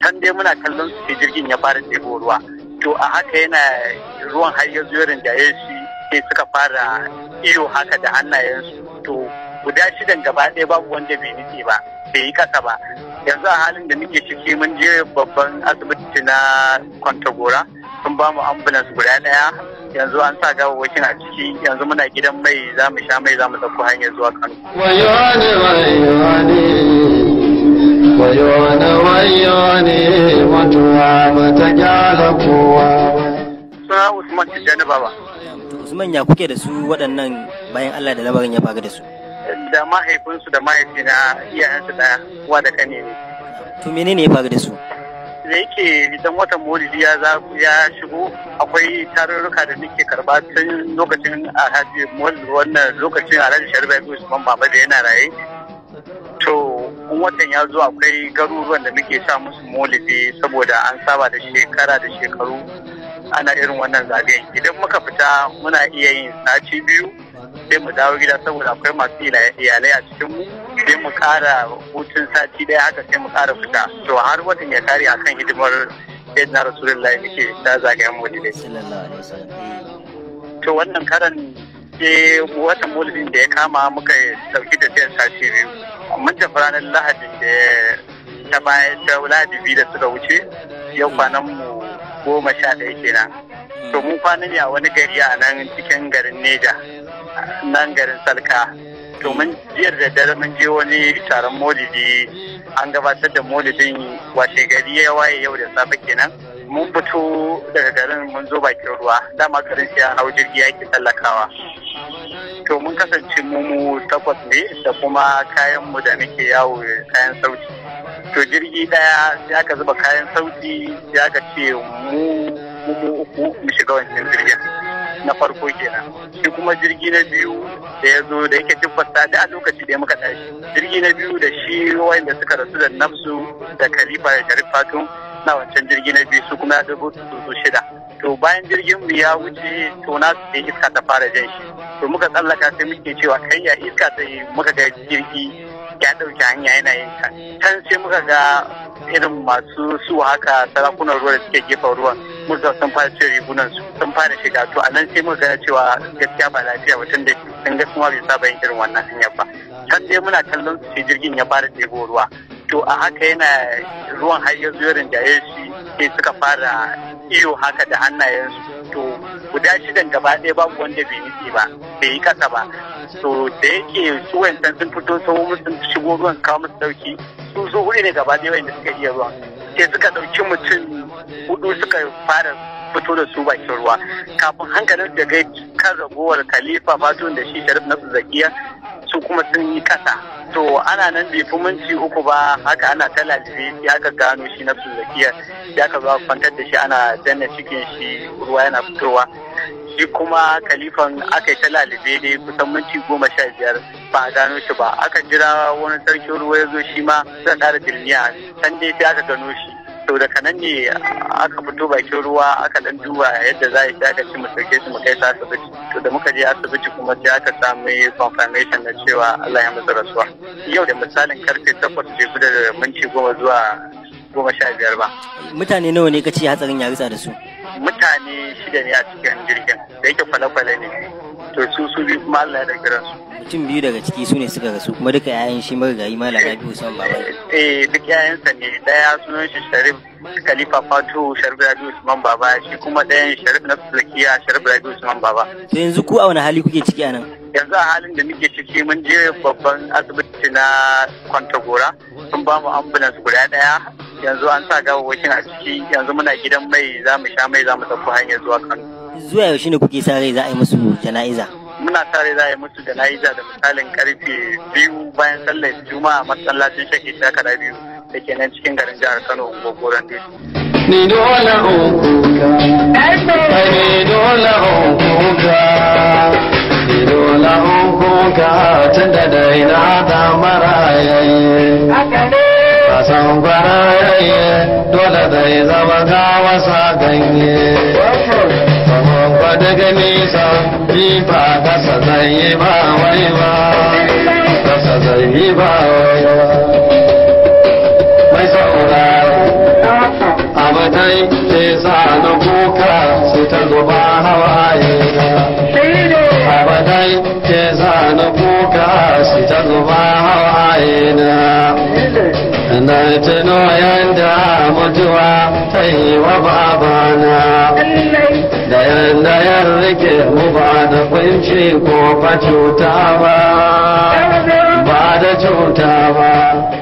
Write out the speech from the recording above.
can dai muna kallon su jirgin ya fara ɗebo ruwa, to a haka yana ruwan har ya zo rinjaye shi sai suka fara iyo haka da hannayensu, to guda shidan gaba ɗaya babu wanda bai nutse ba, bai yi kasa ba. Yanzu a halin da muke ciki mun je babban asibiti na Kwantagora, sun ba mu ambulance guda ɗaya, yanzu an sa gawawwakin a ciki, yanzu muna gidan mai za mu sha mai za mu ɗauko hanyar zuwa Kano. Wayone mutuwa bata gyara kowa. Suna Usman Tijjani Baba. Usman, ya kuke da su waɗannan bayan Allah da lamarin ya faru da su? Da mahaifinsu da mahaifina iyayensu da uwa da kane ne. To menene ya faru da su? Da yake idan watan Maulidi ya shigo, akwai tarurruka da nake karba tun lokacin Alhaji wannan lokacin Alhaji Sharif Usman Baba da yana raye. To in watan ya zo akwai garuruwan da muke sa musu Maulidi saboda an saba da shekara da shekaru ana irin wannan zagayen. Idan muka fita muna iya yin sati biyu sai mu dawo gida saboda akwai masu iyalai a cikin mu, sai mu kara hutun sati daya haka sai mu kara fita. To har watan ya kare akan hidimar Sayyidina Rasulullahi muke ta zagayen Maulidi. To wannan karan sai watan Maulidin da ya kama muka dauki da sai sati biyu. Mun tafi ranar Lahadin da ta baya ta Lahadi biyu da suka wuce, yau kwanan mu 11 kenan. To mun kwana ne a wani gari a nan cikin garin Neja, nan garin Salka. To mun jiyar da dare mun je wani taron Maulidi, an gabatar da Maulidin washe gari ya waye yau da safe kenan. Mun fito daga garin mun zo bakin ruwa, dama garin sai an hau jirgi yake tsallakawa. To mun kasance mu 8 ne da kuma kayan mu da muke yawo kayan sauti. To jirgi daya sai aka zuba kayan sauti, sai aka ce mu uku mu shiga wancan jirgin na farko kenan. Shi kuma jirgi na biyu da ya zo da yake tabbata da a lokaci da muka tashi, jirgi na biyu da shi wanda suka rasu da Nafsu da Khalifa da Sharif Fatum na wancan jirgi na biyu su kuma ya dubu su 6. To bayan jirgin mu ya wuce to na sai iska ta fara jan shi, to muka tsallaka sai muke cewa kai ya iska ta yi, muka ga jirgi ya dauki hanya yana yin ta can, sai muka ga irin masu su haka sarakunan ruwa da suke gefen ruwan, muka sun fara cire rigunan su sun fara shiga. To a nan sai muka gane cewa gaskiya ba lafiya mutum da sun ga kuma bai saba yin irin wannan hanyar ba. Can dai muna kallon su sai jirgin ya fara ɗebo ruwa, to a haka yana ruwan har ya zo rinjaye shi sai suka fara iyo haka da hannayensu. To guda shidan gaba ɗaya babu wanda bai nutse ba, bai yi kasa ba. To da yake su wancan sun fito sau musu shigo ruwan kawo musu dauki, su huɗu ne gaba ɗaya wanda suka iya ruwan, sai suka ɗauki mutum 4 suka fara fito da su bakin ruwa, kafin hankalin da gai kan ragowar Khalifa Fatun da shi Sharif Nafsu Zakiya su kuma sun yi kasa. To ana nan bai fi minti 3 ba haka ana ta lalibe, sai aka gano shi Nafsu Zakiya, sai aka zo kwantar da shi ana danna cikin shi ruwa yana fitowa. Shi kuma Khalifan aka yi ta lalibe dai kusan minti 15 ba a gano shi ba. Aka jira wani sarkin ruwa ya zo shi ma zai ƙara dirniya, can dai sai aka gano shi. To daga nan ne aka fito bakin ruwa aka dan duba yadda za a yi, aka ci mu sauke shi mu kai sa asibiti. To da muka je asibiti kuma sai aka samu confirmation na cewa Allah ya masa rasuwa. Yau da misalin karfe 8 da minti 10 zuwa 15 ba. Mutane nawa ne kace hatsarin ya ritsa da su? Mutane 6 ne a cikin jirgin, da yake kwale-kwale ne. To su biyu kuma Allah ya da kiransu. Mutum 2 daga ciki su ne suka rasu, kuma duka 'ya'yan shi marigayi Malam Rabi'u Usman Baba. Duk 'ya'yansa ne. Daya sunan shi Sharif Khalifa Fatu Sharif Rabi'u Usman Baba, shi kuma ɗayan Sharif Nafsu Zakiya Sharif Rabi'u Usman Baba. To yanzu ku a wani hali kuke ciki a nan? Yanzu a halin da muke ciki mun je babban asibiti na Kwantagora, sun ba mu ambulance guda ɗaya, yanzu an sa gawawwakin a ciki, yanzu muna gidan mai za mu sha mai za mu ɗauko hanyar zuwa Kano. Zuwa yaushe ne kuke sa rai za a yi musu jana'iza? Muna sa rai za a yi musu jana'iza da misalin karfe 2 bayan sallar Juma'a masallacin Shaki Shakara 2 da ke nan cikin garin jihar Kano, Gogoron Dutse. Ni dole hukuka, ni dole hukuka, ni dole hukuka, tun da dai na da marayaye. Kasan kwarayaye, dole dai zama ga wasa ganye. Saman kwada gani sa, jifa kasa zai yi ba wai ba, kasa zai yi ba wai ba. Mai sauraro. dai ke sa na kuka sai ta zuba hawaye na baba dai ke sa na kuka sai ta zuba hawaye na tuno yanda mutuwa ta yi wa babana da yanda ya rike mu ba da kunci ko ba cuta ba da cuta ba